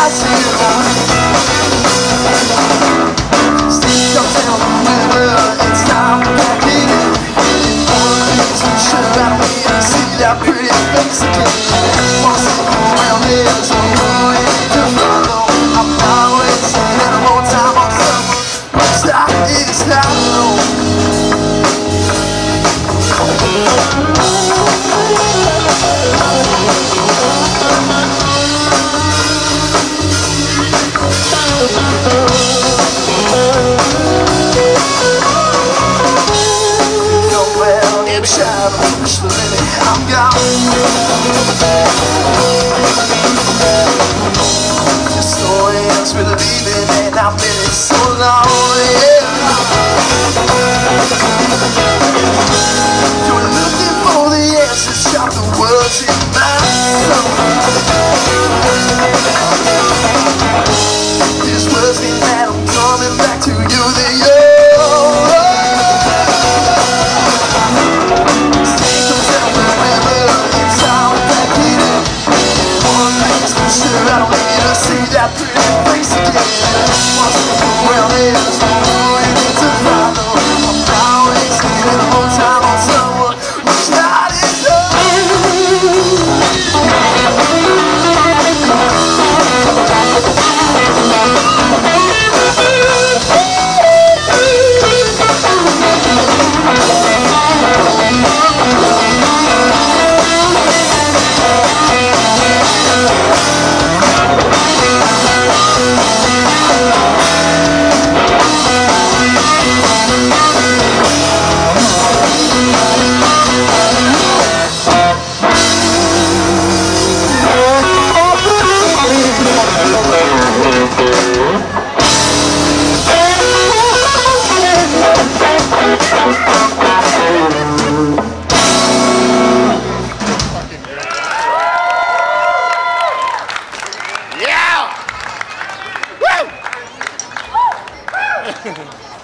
eyes you. Stick up down the river, it's time to back in. One thing's for sure, I don't need to see that pretty face again. Once around there's no way to follow. I'm not wasting any more time on someone whose life is hollow. Push the limit, I'm gone. Your story ends with leaving, and I've been it so long, yeah. You're looking for the answers, shout the words in my soul. These words mean that I'm coming back to you, the I don't need to see that pretty face again. Once around there's no way to follow. I'm not wasting any more time on someone who's not yeah! Woo!